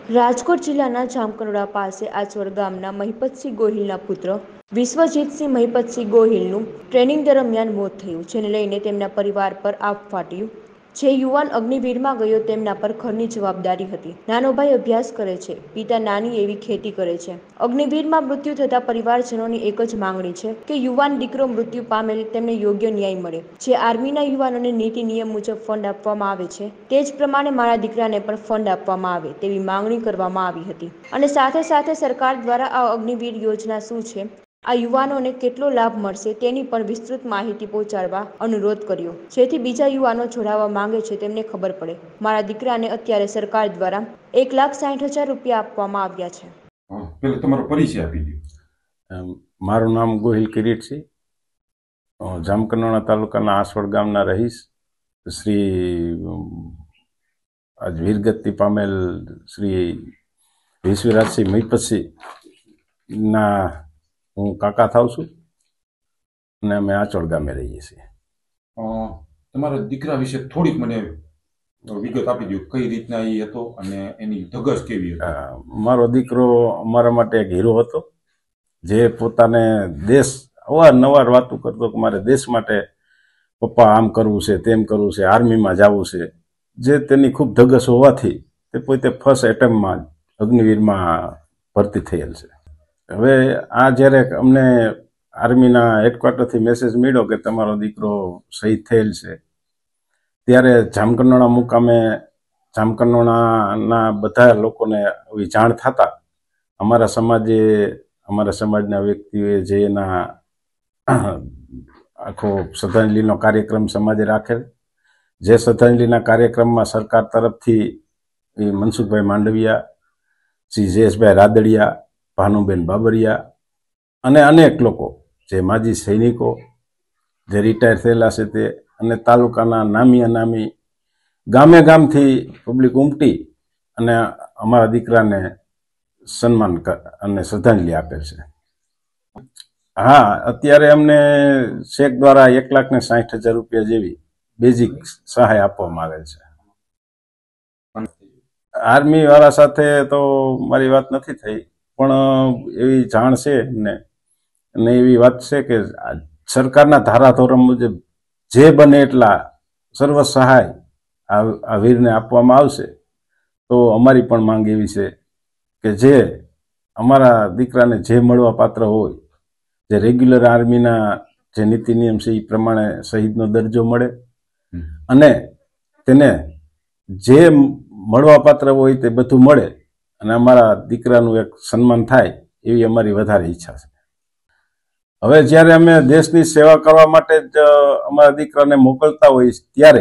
રાજકોટ જિલ્લાના જામકંડોળા પાસે આચવડ ગામના મહિપતસિંહ ગોહિલના પુત્ર વિશ્વજીતસિંહ મહિપતસિંહ ગોહિલનું ટ્રેનિંગ દરમિયાન મોત થયું, જેને લઈને તેમના પરિવાર પર આપ ફાટ્યું. જે યુવાન અગ્નિવીરમાં ગયો તેમના પર ઘરની જવાબદારી હતી. નાનો ભાઈ અભ્યાસ કરે છે, પિતા નાની એવી ખેતી કરે છે. અગ્નિવીરમાં મૃત્યુ થતા પરિવારજનોની એક જ માંગણી છે કે યુવાન દીકરો મૃત્યુ પામેલ તેમને યોગ્ય ન્યાય મળે. જે આર્મીના યુવાનોને નીતિ નિયમ મુજબ ફંડ આપવામાં આવે છે, તે જ પ્રમાણે મારા દીકરાને પણ ફંડ આપવામાં આવે તેવી માંગણી કરવામાં આવી હતી. અને સાથે સાથે સરકાર દ્વારા આ અગ્નિવીર યોજના શું છે, આ યુવાનોને કેટલો લાભ મળશે તેની પણ વિસ્તૃત માહિતી પહોંચાડવા અનુરોધ કર્યો, જેથી બીજા યુવાનો જોડાવા માંગે છે તેમને ખબર પડે. મારા દીકરાને અત્યારે સરકાર દ્વારા 1,60,000 રૂપિયા આપવામાં આવ્યા છે. પેલા તમારો પરિચય આપી દો. મારું નામ ગોહિલ કિરીટસિંહ, જામકંડોળા તાલુકાના આસવડ ગામના રહીશ. શ્રી આજ વીરગતિ પામેલ શ્રી વિશ્વરાજસિંહ મહિપતસિંહ ના હું કાકા થાઉં છું અને અમે આચોડ ગામે રહીએ છીએ. તમારા દીકરા વિશે થોડીક મને વિગત આપી દો, કઈ રીતના એ હતો અને એની ધગશ કેવી હતી? મારો દીકરો અમારા માટે એક હીરો હતો, જે પોતાને દેશ અવારનવાર વાતો કરતો કે મારે દેશ માટે પપ્પા આમ કરવું છે, તેમ કરવું છે, આર્મીમાં જવું છે. જે તેની ખૂબ ધગશ હોવાથી તે પોતે ફર્સ્ટ એટેમ્પમાં અગ્નિવીરમાં ભરતી થયેલ છે. હવે આ જ્યારે અમને આર્મીના હેડક્વાર્ટરથી મેસેજ મળ્યો કે તમારો દીકરો શહીદ થયેલ છે, ત્યારે જામકંડોળા મુકામે જામકંડોળાના બધા લોકોને આવી જાણ થતા અમારા સમાજના વ્યક્તિઓએ જે એના આખો શ્રદ્ધાંજલિનો કાર્યક્રમ સમાજે રાખેલ. જે શ્રદ્ધાંજલિના કાર્યક્રમમાં સરકાર તરફથી મનસુખભાઈ માંડવિયા, શ્રી જયેશભાઈ રાદડિયા, ભાનુબેન બાબરિયા અને અનેક લોકો, જે માજી સૈનિકો, જે રિટાયર થયેલા છે તે, અને તાલુકાના નામી અનામી ગામે ગામથી પબ્લિક ઉમટી અને અમારા દીકરાને સન્માન અને શ્રદ્ધાંજલિ આપેલ છે. હા, અત્યારે અમને ચેક દ્વારા 1,60,000 રૂપિયા જેવી બેઝિક સહાય આપવામાં આવેલ છે. આર્મી વાળા સાથે તો મારી વાત નથી થઈ, પણ એવી જાણ છે એમને, અને એવી વાત છે કે સરકારના ધારાધોરણ મુજબ જે બને એટલા સર્વ સહાય આ વીરને આપવામાં આવશે. તો અમારી પણ માંગ એવી છે કે જે અમારા દીકરાને જે મળવા પાત્ર હોય, જે રેગ્યુલર આર્મીના જે નીતિ નિયમ છે એ પ્રમાણે શહીદનો દરજ્જો મળે, અને તેને જે મળવા પાત્ર હોય તે બધું મળે, અને અમારા દીકરાનું એક સન્માન થાય એવી અમારી વધારે ઈચ્છા છે. હવે જ્યારે અમે દેશની સેવા કરવા માટે જ અમારા દીકરાને મોકલતા હોઈએ ત્યારે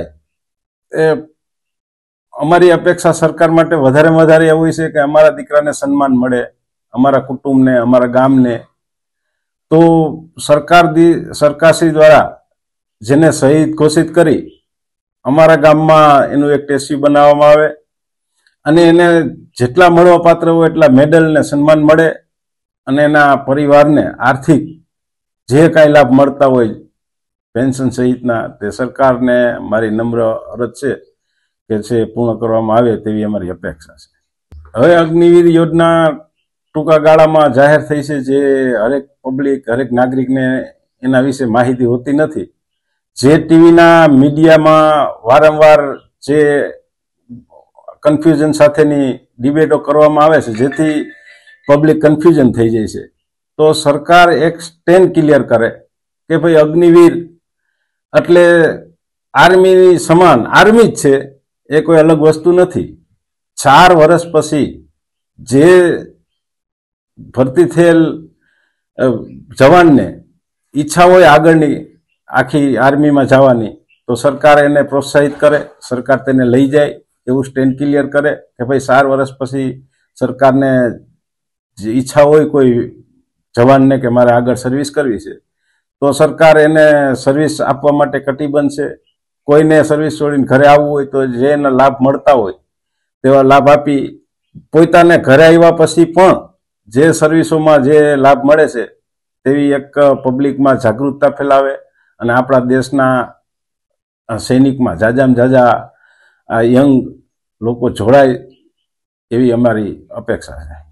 અમારી અપેક્ષા સરકાર માટે વધારેમાં વધારે એવું છે કે અમારા દીકરાને સન્માન મળે, અમારા કુટુંબને, અમારા ગામને. તો સરકારશ્રી દ્વારા જેને શહીદ ઘોષિત કરી અમારા ગામમાં એનું એક ટેસ્યુ બનાવવામાં આવે, અને એને જેટલા મળવા પાત્ર હોય એટલા મેડલ ને સન્માન મળે, અને એના પરિવારને આર્થિક જે કાંઈ લાભ મળતા હોય પેન્શન સહિતના, તે સરકારને મારી નમ્ર અરજ છે કે છે પૂર્ણ કરવામાં આવે તેવી અમારી અપેક્ષા છે. હવે અગ્નિવીર યોજના ટૂંકા ગાળામાં જાહેર થઈ છે, જે હરેક પબ્લિક, હરેક નાગરિકને એના વિશે માહિતી હોતી નથી. જે ટીવીના મીડિયામાં વારંવાર જે કન્ફ્યુઝન સાથેની ડિબેટો કરવામાં આવે છે, જેથી પબ્લિક કન્ફ્યુઝન થઈ જાય છે, તો સરકાર એક સ્ટેન્ડ ક્લિયર કરે કે ભાઈ અગ્નિવીર એટલે આર્મીની સમાન આર્મી જ છે, એ કોઈ અલગ વસ્તુ નથી. 4 વર્ષ પછી જે ભરતી થયેલ જવાનને ઈચ્છા હોય આગળની આખી આર્મીમાં જવાની, તો સરકાર એને પ્રોત્સાહિત કરે, સરકાર તેને લઈ જાય એવું સ્ટેન્ડ ક્લિયર કરે કે ભાઈ 4 વર્ષ પછી સરકારને જે ઈચ્છા હોય કોઈ જવાનને કે મારે આગળ સર્વિસ કરવી છે, તો સરકાર એને સર્વિસ આપવા માટે કટિબદ્ધ છે. કોઈને સર્વિસ છોડીને ઘરે આવવું હોય તો જે એના લાભ મળતા હોય તેવા લાભ આપી, પોતાને ઘરે આવ્યા પછી પણ જે સર્વિસોમાં જે લાભ મળે છે તેવી એક પબ્લિકમાં જાગૃતતા ફેલાવે, અને આપણા દેશના સૈનિકમાં જાજામાં જાજા યંગ લોકો જોડાય એવી અમારી અપેક્ષા છે.